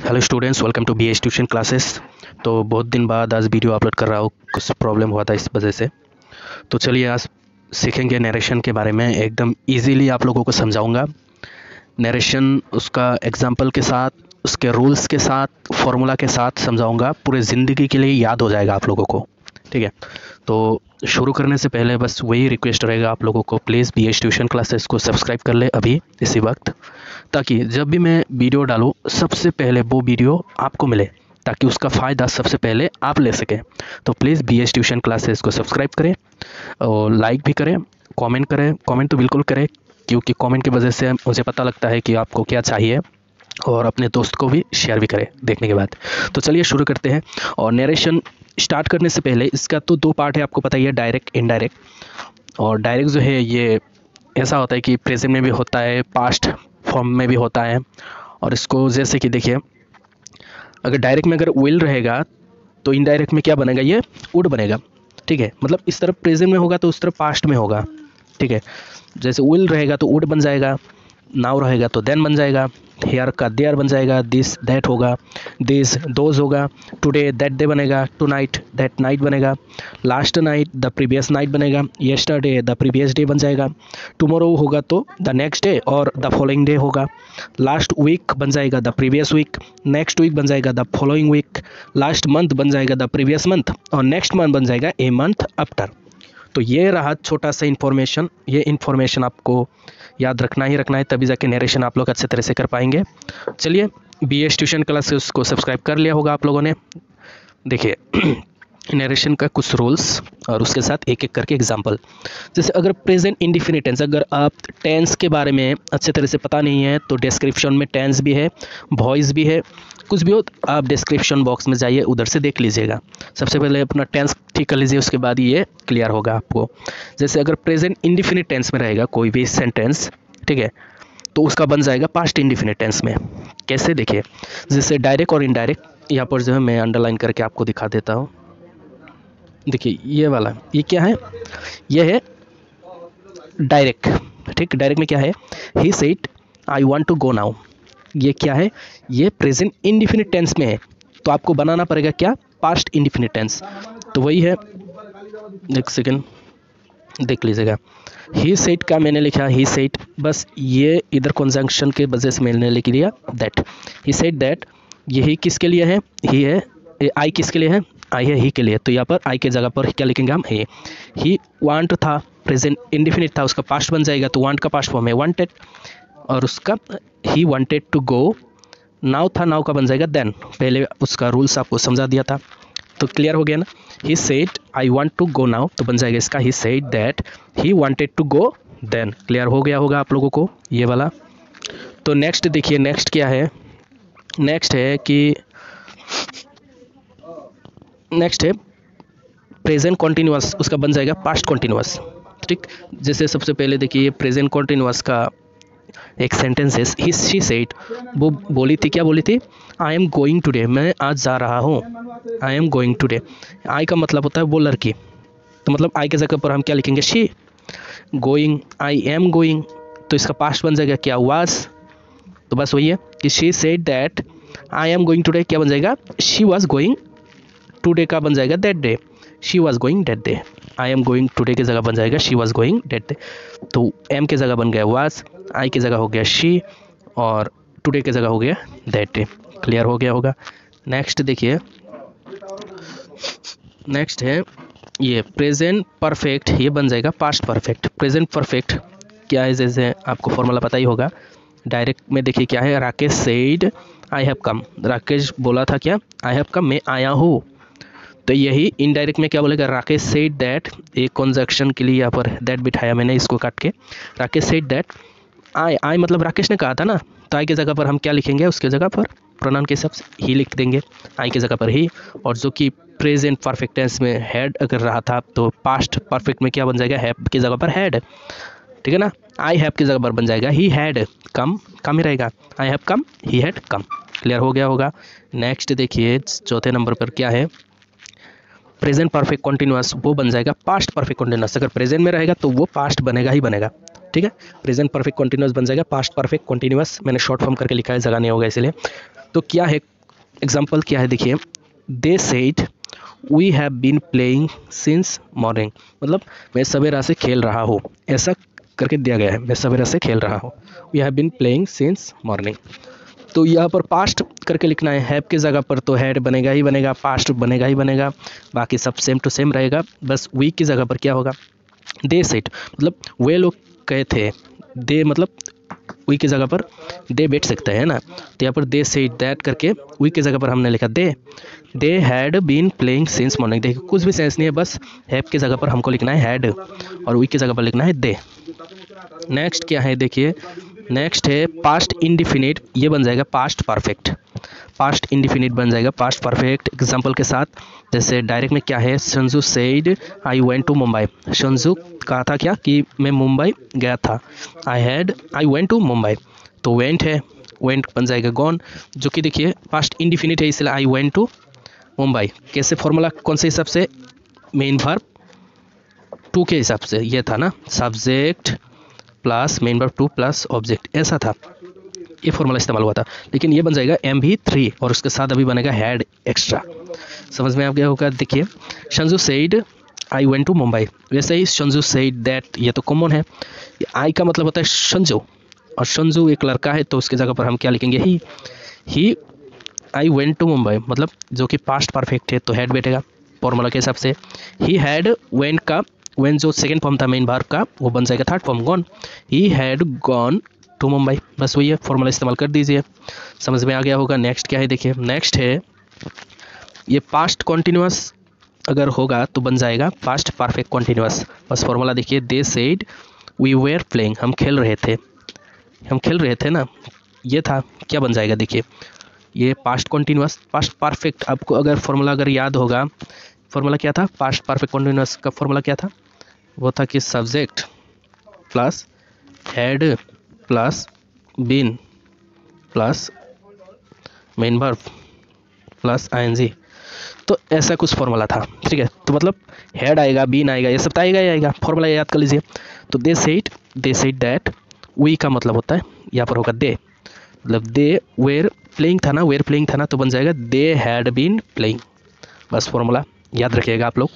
Hello students, welcome to B H tuition classes. तो बहुत दिन बाद आज वीडियो अपलोड कर रहा हूँ, कुछ प्रॉब्लम हुआ था इस वजह से। तो चलिए आज सीखेंगे नरेशन के बारे में। एकदम इजीली आप लोगों को समझाऊंगा। नरेशन उसका एग्जांपल के साथ, उसके रूल्स के साथ, फॉर्मूला के साथ समझाऊंगा। पूरे ज़िंदगी के लिए याद हो जाएगा आप लोगों को, ठीक है। तो शुरू करने से पहले बस वही रिक्वेस्ट रहेगा आप लोगों को, please B H tuition classes को सब्सक्राइब कर ले अभी इसी वक्त, ताकि जब भी मैं वीडियो डालूँ सबसे पहले वो वीडियो आपको मिले, ताकि उसका फ़ायदा सबसे पहले आप ले सकें। तो please B H tuition classes को सब्सक्राइब करें और लाइक भी करें, कमेंट करें। कमेंट तो बिल्कुल करें, क्योंकि कमेंट की वजह से मुझे पता लगता है कि आपको क्या चाहिए, और अपने दोस्त को भी शेयर भी करें देखने के बाद। तो चलिए शुरू करते हैं। और नरेशन स्टार्ट करने से पहले इसका तो दो पार्ट है, आपको पता ही है, डायरेक्ट इनडायरेक्ट। और डायरेक्ट जो है ये ऐसा होता है कि प्रेजेंट में भी होता है, पास्ट फॉर्म में भी होता है। और इसको जैसे कि देखिए, अगर डायरेक्ट में अगर विल रहेगा तो इनडायरेक्ट में क्या बनेगा, ये वुड बनेगा, ठीक है। मतलब इस तरफ प्रेजेंट में होगा तो उस तरफ पास्ट में होगा, ठीक है। जैसे विल रहेगा तो वुड बन जाएगा, नाउ रहेगा तो देन बन जाएगा, हेयर का देयर बन जाएगा, दिस दैट होगा, दिस दोज होगा, टुडे दैट डे बनेगा, टू नाइट दैट नाइट बनेगा, last night the previous night बनेगा, येस्टरडे द प्रीवियस डे बन जाएगा, टुमारो होगा तो द नेक्स्ट डे और द फॉलोइंग डे होगा, लास्ट वीक बन जाएगा the previous week, next week बन जाएगा the following week, last month बन जाएगा द प्रीवियस मंथ, और नेक्स्ट मंथ बन जाएगा ए मंथ आफ्टर। तो ये रहा छोटा सा इन्फॉर्मेशन। ये इन्फॉर्मेशन आपको याद रखना ही रखना है, तभी जाके नरेशन आप लोग अच्छे तरह से कर पाएंगे। चलिए, बी एच ट्यूशन क्लासेस को सब्सक्राइब कर लिया होगा आप लोगों ने। देखिए नरेशन का कुछ रूल्स और उसके साथ एक एक करके एग्जांपल। जैसे अगर प्रेजेंट इंडिफिनिट टेंस, अगर आप टेंस के बारे में अच्छे तरह से पता नहीं है तो डिस्क्रिप्शन में टेंस भी है, वॉइस भी है, कुछ भी हो आप डिस्क्रिप्शन बॉक्स में जाइए, उधर से देख लीजिएगा। सबसे पहले अपना टेंस ठीक कर लीजिए, उसके बाद ये क्लियर होगा आपको। जैसे अगर प्रेजेंट इंडिफिनिट टेंस में रहेगा कोई भी सेंटेंस, ठीक है, तो उसका बन जाएगा पास्ट इंडिफिनिट टेंस में। कैसे, देखिए, जैसे डायरेक्ट और इनडायरेक्ट। यहाँ पर जो है मैं अंडरलाइन करके आपको दिखा देता हूँ। देखिए ये वाला, ये क्या है, ये है डायरेक्ट, ठीक। डायरेक्ट में क्या है, he said I want to go now. ये क्या है, ये प्रेजेंट इंडिफिनिट टेंस में है, तो आपको बनाना पड़ेगा क्या, पास्ट इंडिफिनिट टेंस। तो वही है, एक सेकेंड देख लीजिएगा। ही सेड का मैंने लिखा ही सेड, बस ये इधर कंजंक्शन के वजह से मैंने लिख लिया दैट। ही सेड दैट, यही किसके लिए है, ही है, आई किसके लिए है, आई है ही के लिए, तो यहाँ पर आई के जगह पर क्या लिखेंगे हम, ही वांट था, प्रेजेंट इंडिफिनिट था, उसका पास्ट बन जाएगा, तो वांट का पास्ट फॉर्म है वांटेड, और उसका he wanted to go. Now था, नाउ का बन जाएगा देन। पहले उसका रूल्स आपको समझा दिया था, तो क्लियर हो गया ना। He said I want to go now, तो बन जाएगा इसका he said that he wanted to go then. Clear हो गया होगा आप लोगों को ये वाला। तो नेक्स्ट देखिए, नेक्स्ट क्या है, नेक्स्ट है कि नेक्स्ट है प्रेजेंट कॉन्टिन्यूअस, उसका बन जाएगा पास्ट कॉन्टिन्यूअस, ठीक। जैसे सबसे पहले देखिए प्रेजेंट कॉन्टिन्यूअस का एक सेंटेंस है, ही शी सेड, वो बोली थी, क्या बोली थी, आई एम गोइंग टुडे, मैं आज जा रहा हूँ, I am going today. I का मतलब होता है वो लड़की, तो मतलब आई के जगह पर हम क्या लिखेंगे, she. Going, I am going, तो इसका पास्ट बन जाएगा क्या, वाज। तो बस वही है कि she said that I am going today, क्या बन जाएगा, शी वाज गोइंग टुडे का बन जाएगा that day, she was going that day. I am going today की जगह बन जाएगा she was going that day, तो एम के जगह बन गया वाज, आई की जगह हो गया शी, और टुडे की जगह हो गया दैट डे। क्लियर हो गया होगा। नेक्स्ट देखिए, नेक्स्ट है ये प्रेजेंट परफेक्ट, ये बन जाएगा पास्ट परफेक्ट। प्रेजेंट परफेक्ट क्या है, जैसे आपको फॉर्मूला पता ही होगा। डायरेक्ट में देखिए क्या है, Rakesh said I have come, Rakesh बोला था क्या, आई हैव कम, मैं आया हूँ। तो यही इनडायरेक्ट में क्या बोलेगा, राकेश सेड दैट, एक कंजक्शन के लिए यहाँ पर दैट बिठाया मैंने, इसको काट के, राकेश सेड दैट आई मतलब राकेश ने कहा था ना, तो आई की जगह पर हम क्या लिखेंगे, उसके जगह पर प्रोनाउन के हिसाब से ही लिख देंगे, आई की जगह पर ही। और जो कि प्रेजेंट परफेक्ट टेंस में हैड अगर रहा था, तो पास्ट परफेक्ट में क्या बन जाएगा, हैव की जगह पर हैड, ठीक है ना। आई हैव की जगह पर बन जाएगा ही हैड कम, कम ही रहेगा, I have come, he had come. Clear हो गया होगा। नेक्स्ट देखिए चौथे नंबर पर क्या है, प्रेजेंट परफेक्ट कॉन्टिन्यूअस, वो बन जाएगा पास्ट परफेक्ट कॉन्टिन्यूअस। अगर प्रेजेंट में रहेगा तो वो पास्ट बनेगा ही बनेगा, ठीक है। प्रेजेंट परफेक्ट कॉन्टिन्यूअस बन जाएगा पास्ट परफेक्ट कॉन्टिन्यूअस, मैंने शॉर्ट फॉर्म करके लिखा है, जगह नहीं होगा इसलिए। तो क्या है, एग्जाम्पल क्या है देखिए, they said we have been playing since morning, मतलब मैं सवेरा से खेल रहा हूँ, ऐसा करके दिया गया है, मैं सवेरा से खेल रहा हूँ। We have been playing since morning. तो यहाँ पर पास्ट करके लिखना है, हैव की जगह पर तो हैड बनेगा ही बनेगा, पास्ट बनेगा ही बनेगा, बाकी सब सेम टू सेम रहेगा। बस वी की जगह पर क्या होगा, दे सेड, मतलब वे लोग कहे थे, दे मतलब वी की जगह पर दे बैठ सकते हैं ना, तो यहाँ पर दे सेड दैट करके वी की जगह पर हमने लिखा they had been playing since morning. देखिए कुछ भी सेंस नहीं है, बस हैव की जगह पर हमको लिखना है हैड और वी की जगह पर लिखना है दे। नेक्स्ट क्या है देखिए, नेक्स्ट है पास्ट इंडिफिनिट, ये बन जाएगा पास्ट परफेक्ट। पास्ट इंडिफिनिट बन जाएगा पास्ट परफेक्ट एग्जांपल के साथ। जैसे डायरेक्ट में क्या है, Sanju said I went to Mumbai, Sanju कहा था क्या कि मैं मुंबई गया था, आई वेंट टू मुंबई, तो वेंट है, वेंट बन जाएगा गॉन, जो कि देखिए पास्ट इंडिफिनिट है, इसलिए आई वेंट टू मुंबई। कैसे फॉर्मूला, कौन से हिसाब से, मेन वर्ब टू के हिसाब से, ये था ना, subject plus main verb two plus object, ऐसा था, ये फॉर्मूला इस्तेमाल हुआ था। लेकिन ये बन जाएगा MV3 और उसके साथ अभी बनेगा हैड एक्स्ट्रा। समझ में आ गया होगा। देखिए Sanju said I went to Mumbai, वैसे ही संजू सेड दैट, ये तो कॉमन है, आई का मतलब होता है संजू, और संजू एक लड़का है, तो उसकी जगह पर हम क्या लिखेंगे, he I went to Mumbai, मतलब जो कि पास्ट परफेक्ट है तो हैड बैठेगा फॉर्मूला के हिसाब से। ही हैड वेंट का, वेन जो सेकेंड फॉर्म था मेन वर्ब का, वो बन जाएगा third form gone, he had gone to Mumbai, बस वही है, फॉर्मूला इस्तेमाल कर दीजिए। समझ में आ गया होगा। नेक्स्ट क्या है देखिए, नेक्स्ट है ये पास्ट कॉन्टिन्यूअस अगर होगा तो बन जाएगा पास्ट परफेक्ट कॉन्टिन्यूअस। बस फॉर्मूला देखिए, they said we were playing, हम खेल रहे थे ना, ये था, क्या बन जाएगा देखिए, ये पास्ट कॉन्टिन्यूअस पास्ट परफेक्ट। आपको अगर फॉर्मूला अगर याद होगा, फॉर्मूला क्या था पास्ट परफेक्ट कॉन्टिन्यूअस का, फॉर्मूला क्या था, वो था कि subject plus had plus been plus main verb plus ING, तो ऐसा कुछ फॉर्मूला था, ठीक है। तो मतलब हेड आएगा, बीन आएगा, ये सब तो आएगा ही आएगा, फॉर्मूला याद कर लीजिए। तो दे सेड दैट, वी का मतलब होता है यहाँ पर होगा दे, मतलब दे वेर प्लेइंग था ना, वेर प्लेइंग था ना, तो बन जाएगा दे हैड बीन प्लेइंग। बस फॉर्मूला याद रखिएगा आप लोग।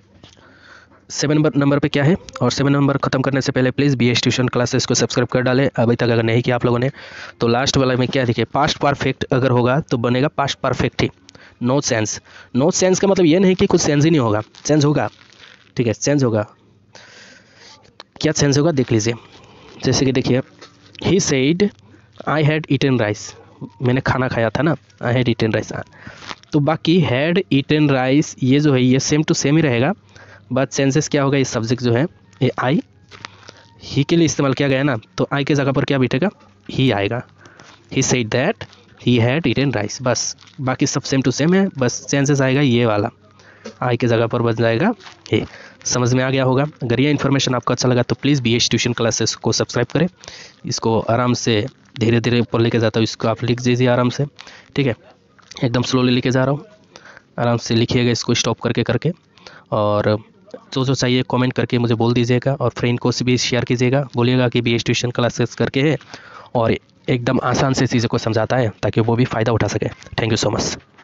7 नंबर पे क्या है, और 7 नंबर खत्म करने से पहले प्लीज़ BS ट्यूशन क्लासेस को सब्सक्राइब कर डालें अभी तक अगर नहीं किया आप लोगों ने। तो लास्ट वाला में क्या देखिए, पास्ट परफेक्ट अगर होगा तो बनेगा पास्ट परफेक्ट ही, नो सेंस। नो सेंस का मतलब ये नहीं कि कुछ सेंस ही नहीं होगा, सेंस होगा, ठीक है, सेंस होगा। क्या सेंस होगा देख लीजिए। जैसे कि देखिए, he said I had eaten rice, मैंने खाना खाया था ना, आई हैड ईटन राइस। तो बाकी हैड ईटन राइस ये जो है ये सेम टू सेम ही रहेगा, बट सेंसेस क्या होगा, ये सब्जेक्ट जो है ये आई, ही के लिए इस्तेमाल किया गया है ना, तो आई के जगह पर क्या बैठेगा, ही आएगा। He said that he had eaten rice, बस बाकी सब सेम टू सेम है, बस सेंसेस आएगा ये वाला, आई के जगह पर बन जाएगा हे। समझ में आ गया होगा। अगर ये इन्फॉर्मेशन आपको अच्छा लगा तो प्लीज़ BS ट्यूशन क्लासेस को सब्सक्राइब करें। इसको आराम से धीरे धीरे ऊपर लेके जाता हूँ, इसको आप लिख दीजिए आराम से, ठीक है, एकदम स्लोली लिखे जा रहा हूँ, आराम से लिखिएगा इसको स्टॉप करके और जो चाहिए कमेंट करके मुझे बोल दीजिएगा, और फ्रेंड को भी शेयर कीजिएगा, बोलिएगा कि BS ट्यूशन क्लासेस करके है और एकदम आसान से चीज़ों को समझाता है ताकि वो भी फ़ायदा उठा सके। Thank you so much.